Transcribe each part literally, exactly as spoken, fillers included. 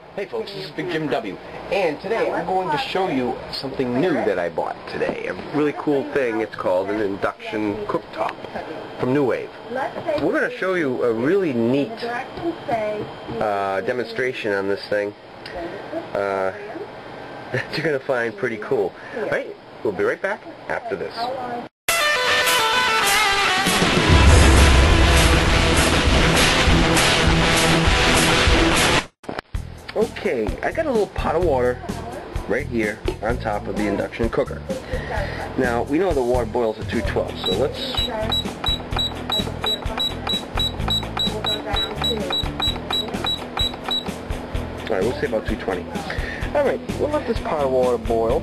Hey folks, this is BigJimW, and today I'm going to show you something new that I bought today. A really cool thing. It's called an Induction cooktop from NuWave. We're going to show you a really neat uh, demonstration on this thing uh, that you're going to find pretty cool. Right? We'll be right back after this. Okay, I got a little pot of water right here on top of the induction cooker. Now, we know the water boils at two twelve, so let's... Alright, we'll say about two twenty. Alright, we'll let this pot of water boil.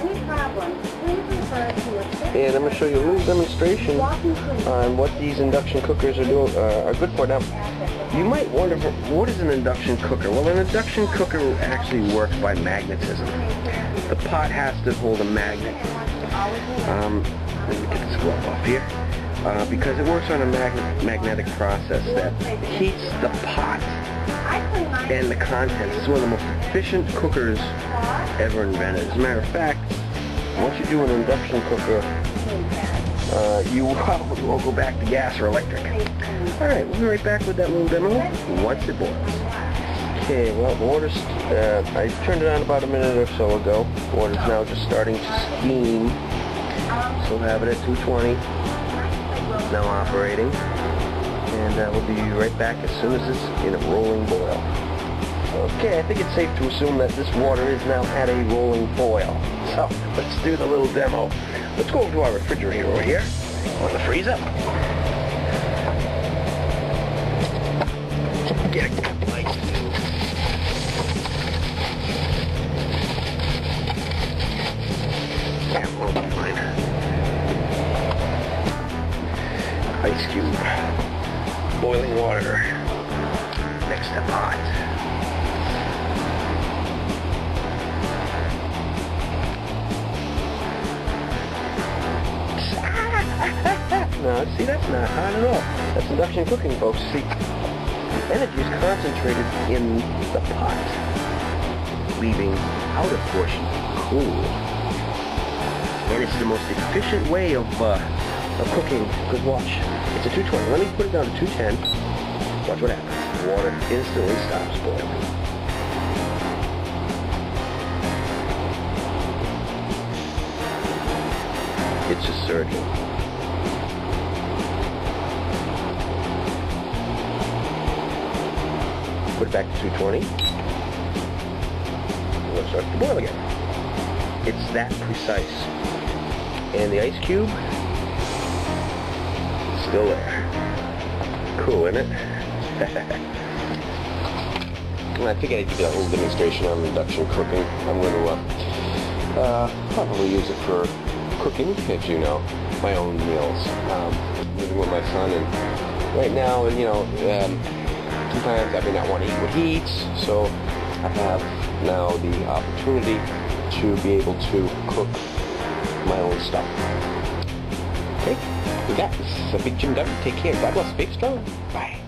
And I'm going to show you a little demonstration on what these induction cookers are doing, uh, are good for. Now, you might wonder, what is an induction cooker? Well, an induction cooker actually works by magnetism. The pot has to hold a magnet. Um, let me get this glove off here. Uh, because it works on a mag magnetic process that heats the pot and the contents. It's one of the most efficient cookers ever invented. As a matter of fact, once you do an induction cooker, uh, you probably won't go back to gas or electric. Alright, we'll be right back with that little demo once it boils. Okay, well, the water's, uh, I turned it on about a minute or so ago. The water's now just starting to steam. So we'll have it at two twenty. It's now operating. And uh, we'll be right back as soon as it's in a rolling boil. Okay, I think it's safe to assume that this water is now at a rolling boil. So, let's do the little demo. Let's go over to our refrigerator over here on the freezer. Get a good light. Yeah, we'll be fine. Ice cube. Boiling water. Next to pot. No, see, that's not hot at all. That's induction cooking, folks. See, the energy is concentrated in the pot, leaving outer portion cool. And it's the most efficient way of, uh, of cooking. Because watch, it's a two twenty. Let me put it down to two ten. Watch what happens. The water instantly stops boiling. It's just surging. Put it back to two twenty. And it starts to boil again. It's that precise. And the ice cube is still there. Cool, isn't it? Well, I figured I'd give you a little demonstration on induction cooking. I'm going to uh, uh, probably use it for cooking, as you know, my own meals. Um, living with my son, and right now, and you know, um, sometimes I may not want to eat what he eats, so I have now the opportunity to be able to cook my own stuff. Okay, we got this. This is a BigJimW. Take care. God bless. Stay strong. Bye.